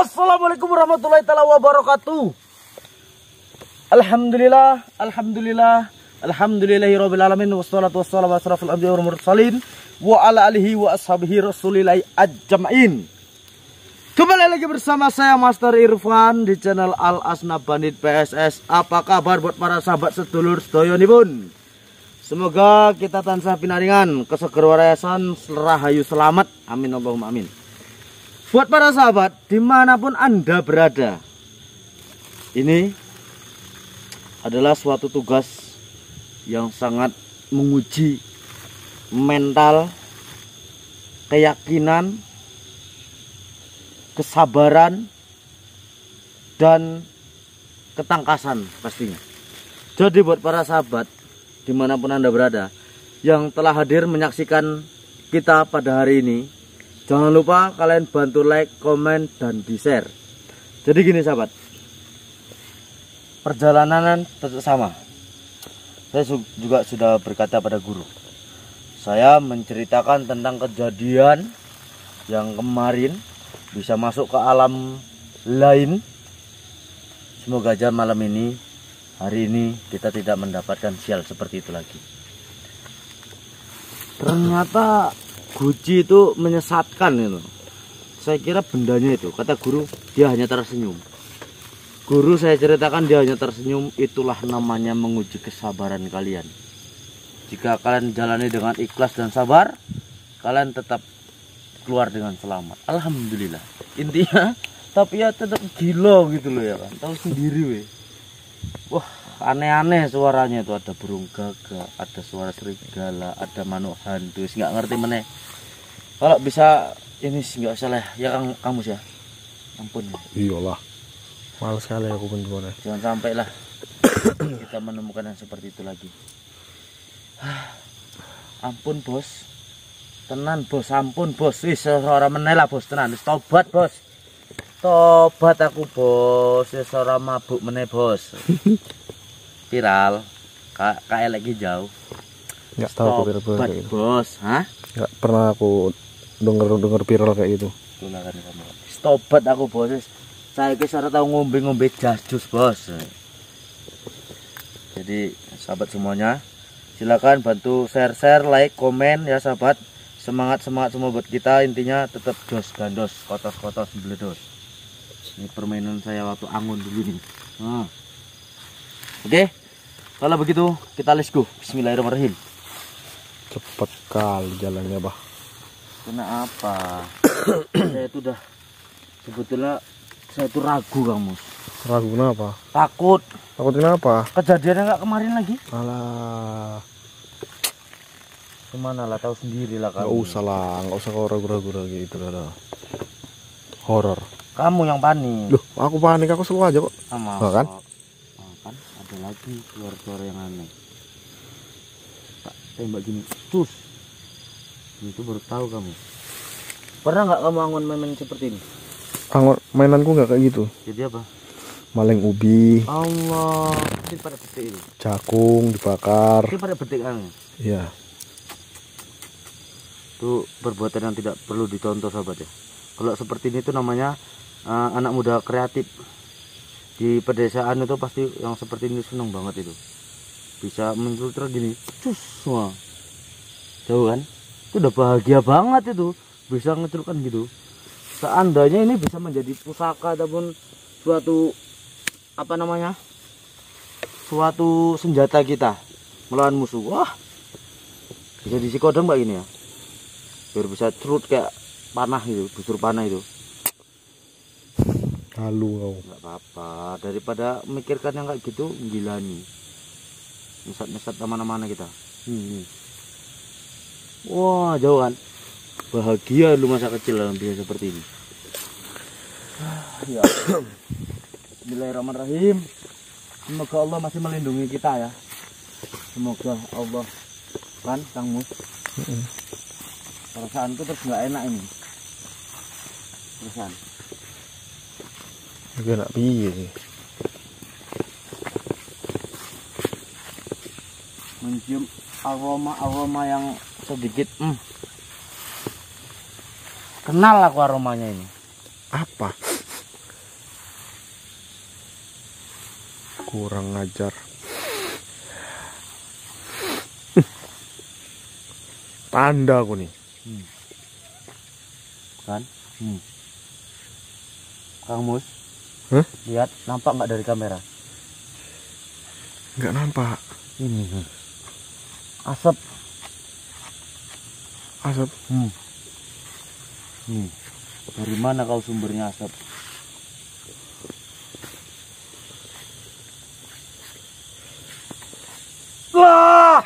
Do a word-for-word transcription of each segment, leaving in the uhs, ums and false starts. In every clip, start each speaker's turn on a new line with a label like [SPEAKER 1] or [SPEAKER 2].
[SPEAKER 1] Assalamualaikum warahmatullahi wabarakatuh. Alhamdulillah, alhamdulillah, alhamdulillahirabbil alamin wassalatu wassalamu ala asrofil anbiya'i wal mursalin wa ala alihi wa ashabihi rasulillahi ajmain. Kembali lagi bersama saya Master Irfan di channel Al Asna Bandit P S S. Apa kabar buat para sahabat sedulur sedoyonipun? Semoga kita tansah pinaringan keseger warayasan rahayu selamat. Amin Allahumma amin. Buat para sahabat dimanapun Anda berada, ini adalah suatu tugas yang sangat menguji mental, keyakinan, kesabaran, dan ketangkasan pastinya. Jadi buat para sahabat dimanapun Anda berada yang telah hadir menyaksikan kita pada hari ini, jangan lupa kalian bantu like, komen, dan di share. Jadi gini sahabat, perjalanan tetap sama. Saya juga sudah berkata pada guru, saya menceritakan tentang kejadian yang kemarin bisa masuk ke alam lain. Semoga aja malam ini, hari ini kita tidak mendapatkan sial seperti itu lagi. Ternyata Guci itu menyesatkan itu. Saya kira bendanya itu, kata guru, dia hanya tersenyum. Guru saya ceritakan dia hanya tersenyum, itulah namanya menguji kesabaran kalian. Jika kalian jalani dengan ikhlas dan sabar, kalian tetap keluar dengan selamat. Alhamdulillah. Intinya, tapi ya tetap gila gitu loh ya kan. Tahu sendiri weh. Wah, aneh-aneh suaranya itu, ada burung gagak, ada suara serigala, ada manuk hantu, nggak ngerti meneh. Kalau bisa ini nggak usah lah ya Kang Kamus ya. Ampun.
[SPEAKER 2] Iyalah. Males sekali aku pun gimana.
[SPEAKER 1] Jangan sampai lah kita menemukan yang seperti itu lagi. Ampun bos. Tenan bos, ampun bos. Wis ora meneh lah bos, tenan. Wis tobat bos. Tobat aku bos, wis ora mabuk meneh bos. Viral. Kak kae lagi jauh.
[SPEAKER 2] Enggak tahu aku viral kayak gitu.
[SPEAKER 1] Bos, hah?
[SPEAKER 2] Enggak pernah aku denger-denger viral kayak gitu.
[SPEAKER 1] Itulah kan kamu. Tobat aku bos. Saya ki ora tau ngombe-ngombe jas jus bos. Jadi sahabat semuanya, silakan bantu share-share, like, komen ya sahabat. Semangat-semangat semua buat kita, intinya tetap jos gandos, kotos-kotos bledos. Ini permainan saya waktu angon dulu nih. Nah. Oke. Kalau begitu kita let's go. Bismillahirrahmanirrahim.
[SPEAKER 2] Cepet kali jalannya, Bah.
[SPEAKER 1] Kenapa? Saya itu udah sebetulnya saya itu ragu kamu.
[SPEAKER 2] Ragu kenapa?
[SPEAKER 1] Takut.
[SPEAKER 2] Takut kenapa?
[SPEAKER 1] Kejadiannya nggak kemarin lagi.
[SPEAKER 2] Alah.
[SPEAKER 1] Kemana lah, tahu sendiri lah kamu.
[SPEAKER 2] Nggak usah lah, nggak usah kau ragu-ragu lagi itu lah. Horor.
[SPEAKER 1] Kamu yang panik.
[SPEAKER 2] Loh, aku panik, aku selalu aja kok.
[SPEAKER 1] Sama.
[SPEAKER 2] Nah, kan?
[SPEAKER 1] Oh, kan ada lagi suara-suara yang aneh. Tak tembak gini, cus. Itu baru tahu kamu. Pernah nggak kamu angon main-main seperti ini?
[SPEAKER 2] Angon mainanku nggak kayak gitu.
[SPEAKER 1] Jadi apa?
[SPEAKER 2] Maling ubi.
[SPEAKER 1] Allah, ini pada betik ini.
[SPEAKER 2] Cakung dibakar.
[SPEAKER 1] Ini pada betik kan?
[SPEAKER 2] Iya.
[SPEAKER 1] Itu perbuatan yang tidak perlu dicontoh sahabat ya. Kalau seperti ini tuh namanya uh, anak muda kreatif. Di pedesaan itu pasti yang seperti ini seneng banget itu. Bisa menculur gini, cus, wah. Jauh kan? Itu udah bahagia banget itu. Bisa ngeculkan gitu. Seandainya ini bisa menjadi pusaka ataupun suatu apa namanya? Suatu senjata kita melawan musuh. Wah. Bisa diisi kodam mbak ini ya. Biar bisa cerut kayak panah itu, busur panah itu.
[SPEAKER 2] Halu kau.
[SPEAKER 1] Nggak apa-apa, daripada memikirkan yang kayak gitu, gilani. Nesat-nesat mana-mana kita. Hmm. Wah, jauh kan? Bahagia lu masa kecil dalam dunia seperti ini. Ya. Bismillahirrahmanirrahim. Semoga Allah masih melindungi kita ya. Semoga Allah kan Kang Mus.
[SPEAKER 2] Mm-mm.
[SPEAKER 1] Perasaanku terus nggak enak ini. Perasaan.
[SPEAKER 2] Juga nak piye sih.
[SPEAKER 1] Mencium aroma-aroma yang sedikit hmm. Kenal aku aromanya ini.
[SPEAKER 2] Apa? Kurang ngajar. Tanda aku nih.
[SPEAKER 1] Hmm. Kan? Hmm. Kang Mus,
[SPEAKER 2] Hah?
[SPEAKER 1] lihat, nampak nggak dari kamera?
[SPEAKER 2] Nggak nampak.
[SPEAKER 1] Ini nih. Asap.
[SPEAKER 2] Asap.
[SPEAKER 1] Hmm. Hmm. Dari mana kau sumbernya asap? Wah!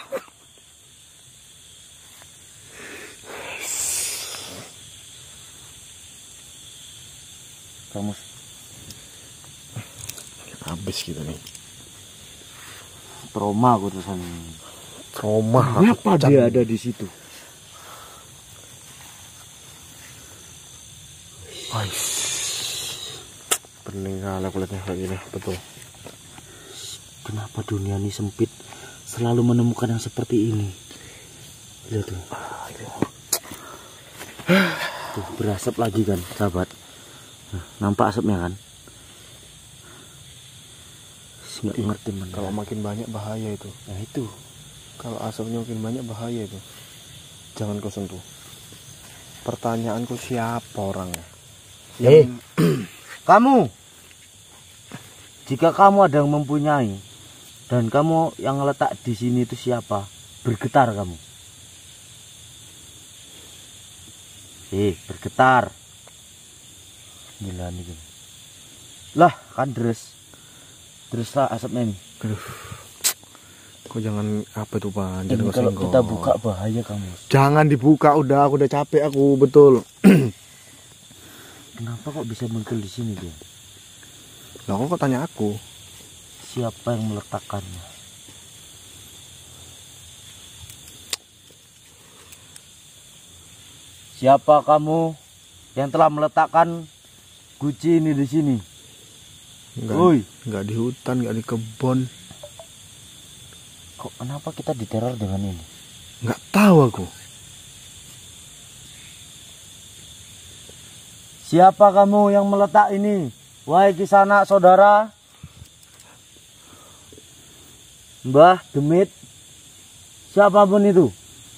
[SPEAKER 1] Kamu
[SPEAKER 2] Habis kita nih.
[SPEAKER 1] trauma aku terusan.
[SPEAKER 2] Trauma.
[SPEAKER 1] Kenapa dia ada di situ?
[SPEAKER 2] Ais. Pening kali aku lihatnya kayak gini, betul.
[SPEAKER 1] Kenapa dunia ini sempit, selalu menemukan yang seperti ini? Lihat tuh. Tuh berasap lagi kan, sahabat. Nah, nampak asapnya kan? Nggak ngerti mana.
[SPEAKER 2] Kalau makin banyak bahaya itu.
[SPEAKER 1] Nah itu.
[SPEAKER 2] Kalau asapnya makin banyak bahaya itu. Jangan kau sentuh. Pertanyaanku, siapa orangnya?
[SPEAKER 1] Eh, kamu. Jika kamu ada yang mempunyai dan kamu yang letak di sini itu siapa? Bergetar kamu. Eh, bergetar. Gila nih. Lah, kan deres. Deres lah asapnya nih.
[SPEAKER 2] Aduh. Kok jangan apa itu, Pak?
[SPEAKER 1] Ini
[SPEAKER 2] Jangan kau
[SPEAKER 1] kalau
[SPEAKER 2] senggol.
[SPEAKER 1] kita buka bahaya kamu.
[SPEAKER 2] Jangan dibuka, udah aku udah capek aku, betul.
[SPEAKER 1] Kenapa kok bisa muncul di sini dia?
[SPEAKER 2] Lah kok tanya aku?
[SPEAKER 1] Siapa yang meletakkannya? Siapa kamu yang telah meletakkan guci ini di sini?
[SPEAKER 2] Enggak,
[SPEAKER 1] Woi,
[SPEAKER 2] enggak di hutan, enggak di kebun.
[SPEAKER 1] kok kenapa kita diteror dengan ini?
[SPEAKER 2] Enggak tahu aku.
[SPEAKER 1] Siapa kamu yang meletak ini? Wahai Kisana saudara, Mbah Demit, siapapun itu.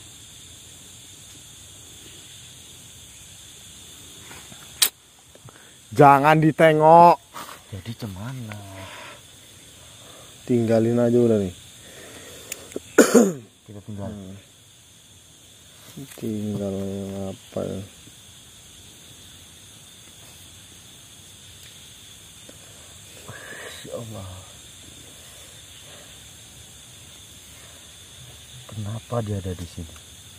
[SPEAKER 2] Jangan ditengok.
[SPEAKER 1] Jadi cemana?
[SPEAKER 2] Tinggalin aja udah nih.
[SPEAKER 1] Kita tinggal.
[SPEAKER 2] Hmm. Tinggal apa ya?
[SPEAKER 1] Ya Allah. Kenapa dia ada di sini?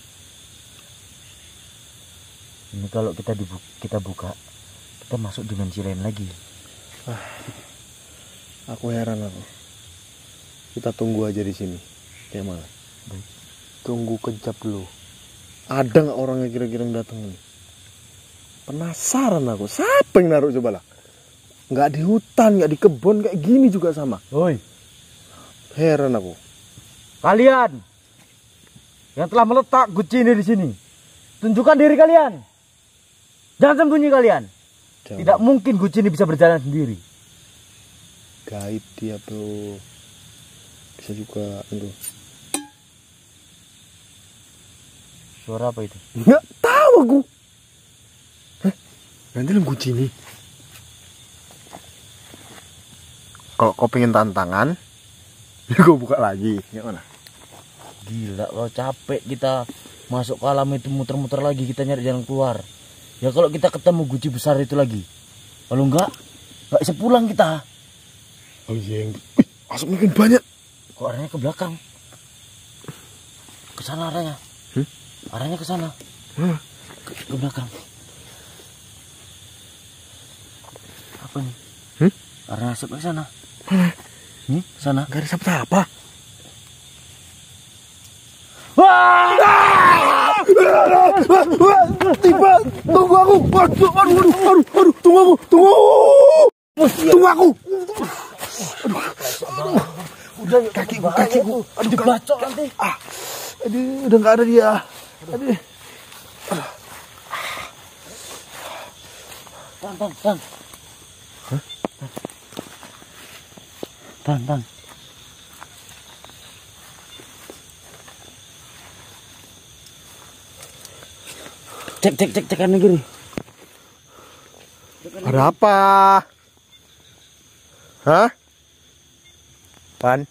[SPEAKER 1] Ini kalau kita dibuka, kita buka, kita masuk dimensi lain lagi.
[SPEAKER 2] Ah, aku heran aku. Kita tunggu aja di sini. Kayak mana?
[SPEAKER 1] Baik.
[SPEAKER 2] Tunggu kejap dulu. Ada nggak orang yang kira-kira yang datang nih? Penasaran aku. Siapa yang naruh coba lah? Nggak di hutan, nggak di kebun, kayak gini juga sama.
[SPEAKER 1] Woi,
[SPEAKER 2] Heran aku.
[SPEAKER 1] kalian yang telah meletak guci ini di sini, tunjukkan diri kalian. Jangan sembunyi kalian.
[SPEAKER 2] Jangan.
[SPEAKER 1] Tidak mungkin guci ini bisa berjalan sendiri.
[SPEAKER 2] Gaib dia bro. Bisa juga itu.
[SPEAKER 1] Suara apa itu?
[SPEAKER 2] Nggak tahu aku. Hah? Nanti lu kunci nih. Kalau kau pengen tantangan, ya gue buka lagi. Gimana?
[SPEAKER 1] Gila, kalau capek kita masuk ke alam itu muter-muter lagi, kita nyari jalan keluar. Ya kalau kita ketemu guci besar itu lagi, kalau enggak, enggak bisa pulang kita.
[SPEAKER 2] Oh iya, yang... Wih, asap makin banyak.
[SPEAKER 1] Kok arahnya ke belakang? Ke sana arahnya.
[SPEAKER 2] Hmm?
[SPEAKER 1] Arahnya ke sana.
[SPEAKER 2] Hah?
[SPEAKER 1] Ke, ke belakang. Apa nih?
[SPEAKER 2] Hmm?
[SPEAKER 1] Arahnya asap ke sana.
[SPEAKER 2] Hah?
[SPEAKER 1] Nih, sana.
[SPEAKER 2] Gak ada siapa-siapa.
[SPEAKER 1] Wah!
[SPEAKER 2] Tiba, tunggu aku. Aduh, aduh, aduh, aduh, aduh, tunggu aku, tunggu. Tunggu aku.
[SPEAKER 1] Udah,
[SPEAKER 2] Kakiku, kakiku.
[SPEAKER 1] Aduh, dibacok nanti.
[SPEAKER 2] Ah, aduh, udah nggak ada dia. Aduh.
[SPEAKER 1] Tan, tan, tan. Tan, tan. Cek, cek, cek, cek kanan kiri.
[SPEAKER 2] Ada apa? Hah? Pan?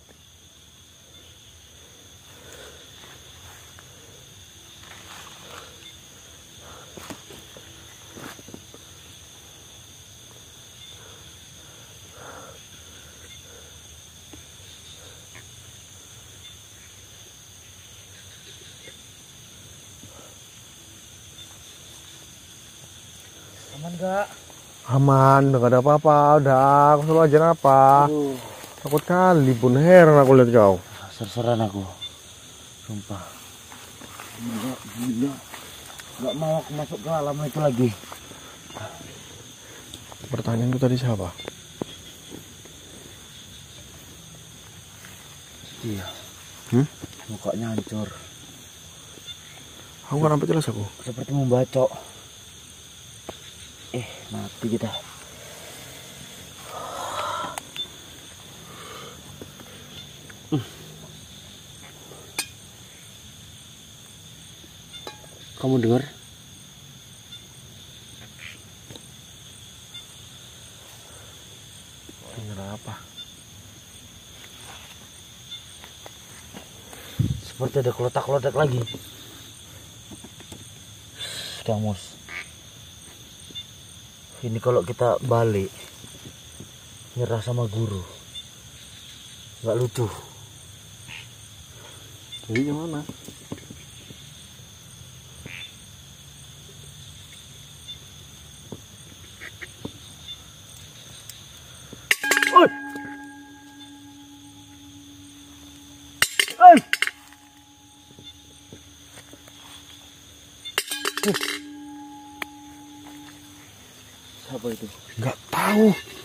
[SPEAKER 1] Aman gak?
[SPEAKER 2] Aman, udah gak ada apa-apa. Udah, aku selalu aja apa?
[SPEAKER 1] Uh.
[SPEAKER 2] Takut kali pun, heran aku lihat kau.
[SPEAKER 1] Serseran aku. Sumpah. Gila, gila. Gak mau aku masuk ke alam itu lagi.
[SPEAKER 2] Pertanyaan itu tadi siapa?
[SPEAKER 1] Iya.
[SPEAKER 2] Hmm?
[SPEAKER 1] Mukanya hancur.
[SPEAKER 2] Aku kan sampai jelas aku.
[SPEAKER 1] Seperti membacok. Eh, mati kita. Hmm. Kamu dengar?
[SPEAKER 2] Dengar apa?
[SPEAKER 1] Seperti ada kelotak-kelotak lagi. Kamus. Ini kalau kita balik nyerah sama guru, nggak lucu.
[SPEAKER 2] Jadi gimana?
[SPEAKER 1] Oi! Oi! Uh. Siapa itu?
[SPEAKER 2] Nggak tahu.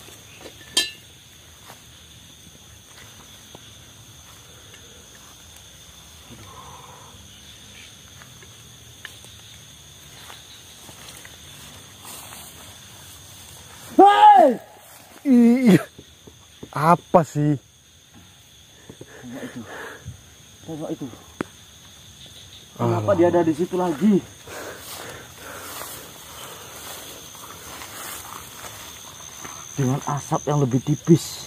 [SPEAKER 1] Hei!
[SPEAKER 2] Ih, apa sih?
[SPEAKER 1] Tengok itu. Tengok itu. Kenapa dia ada di situ lagi? Dengan asap yang lebih tipis.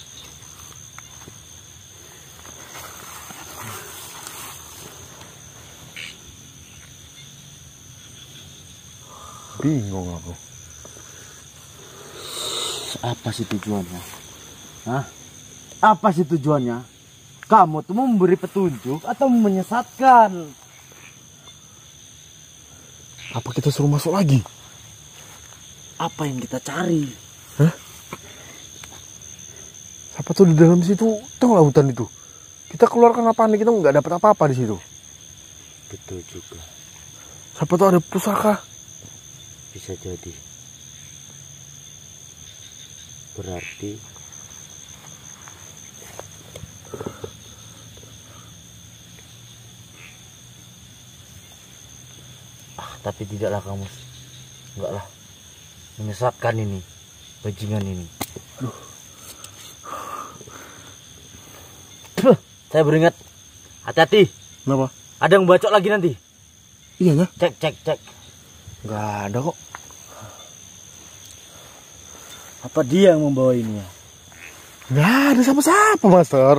[SPEAKER 2] Bingung aku.
[SPEAKER 1] Apa sih tujuannya? Hah? Apa sih tujuannya? Kamu tuh mau memberi petunjuk atau menyesatkan?
[SPEAKER 2] Apa kita suruh masuk lagi?
[SPEAKER 1] Apa yang kita cari?
[SPEAKER 2] Hah? Siapa tuh di dalam situ? Tahu lah hutan itu. Kita keluar karena panik, kita nggak dapat apa-apa di situ.
[SPEAKER 1] Betul juga.
[SPEAKER 2] Siapa tuh ada pusaka?
[SPEAKER 1] Bisa jadi. Berarti ah, tapi tidaklah kamu. Enggak lah. Menyesatkan ini. Bajingan ini. Aduh. Duh, saya beringat. Hati-hati.
[SPEAKER 2] Kenapa?
[SPEAKER 1] Ada yang bacok lagi nanti.
[SPEAKER 2] Iya ya?
[SPEAKER 1] Cek, cek, cek.
[SPEAKER 2] Nggak ada kok.
[SPEAKER 1] Apa dia yang membawa ini ya?
[SPEAKER 2] Nggak ada siapa-siapa, Master.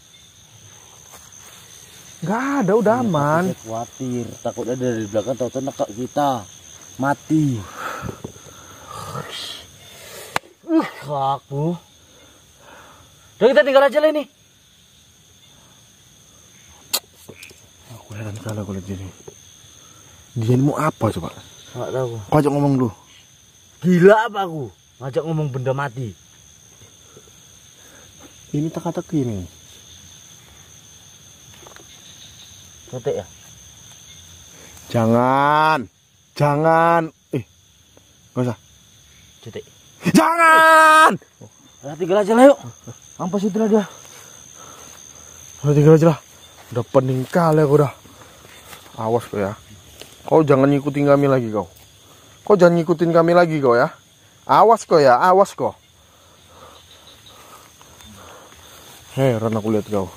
[SPEAKER 2] Nggak ada, udah
[SPEAKER 1] Ya,
[SPEAKER 2] aman.
[SPEAKER 1] saya khawatir. Takutnya dari belakang tahu-tahu nekak kita. Mati. Uh, aku. Udah kita tinggal aja lah ini.
[SPEAKER 2] Aku heran sekali aku lihat ini. Dia ini mau apa coba?
[SPEAKER 1] Nggak tahu.
[SPEAKER 2] Kau ajak ngomong dulu.
[SPEAKER 1] Gila apa aku? Ngajak ngomong benda mati.
[SPEAKER 2] Ini teka-teki nih.
[SPEAKER 1] Ngetik ya?
[SPEAKER 2] Jangan. Jangan. Eh. Gak usah.
[SPEAKER 1] Cetek.
[SPEAKER 2] Jangan.
[SPEAKER 1] Udah tinggal aja lah yuk. Ampas itu lah dia.
[SPEAKER 2] Udah tinggal aja lah. Udah pening kali aku udah. Awas kau ya. Kau jangan ngikutin kami lagi kau. Kau jangan ngikutin kami lagi kau ya. Awas kau ya, awas kau. Heran aku lihat kau.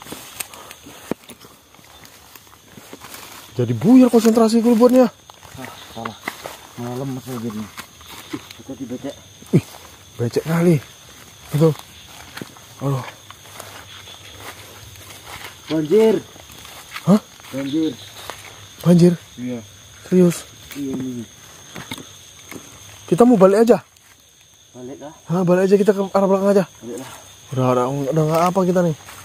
[SPEAKER 2] Jadi buyar konsentrasi gue buatnya.
[SPEAKER 1] Ah, salah. Malam saya gini. Ih, tadi becek.
[SPEAKER 2] Ih, becek kali. Itu. Aduh.
[SPEAKER 1] Banjir.
[SPEAKER 2] Hah?
[SPEAKER 1] Banjir.
[SPEAKER 2] Banjir?
[SPEAKER 1] Iya.
[SPEAKER 2] Serius?
[SPEAKER 1] Iya ini.
[SPEAKER 2] Kita mau balik aja?
[SPEAKER 1] Balik lah.
[SPEAKER 2] Hah, balik aja kita ke arah belakang aja.
[SPEAKER 1] Balik lah.
[SPEAKER 2] Udah, udah, udah nggak apa kita nih.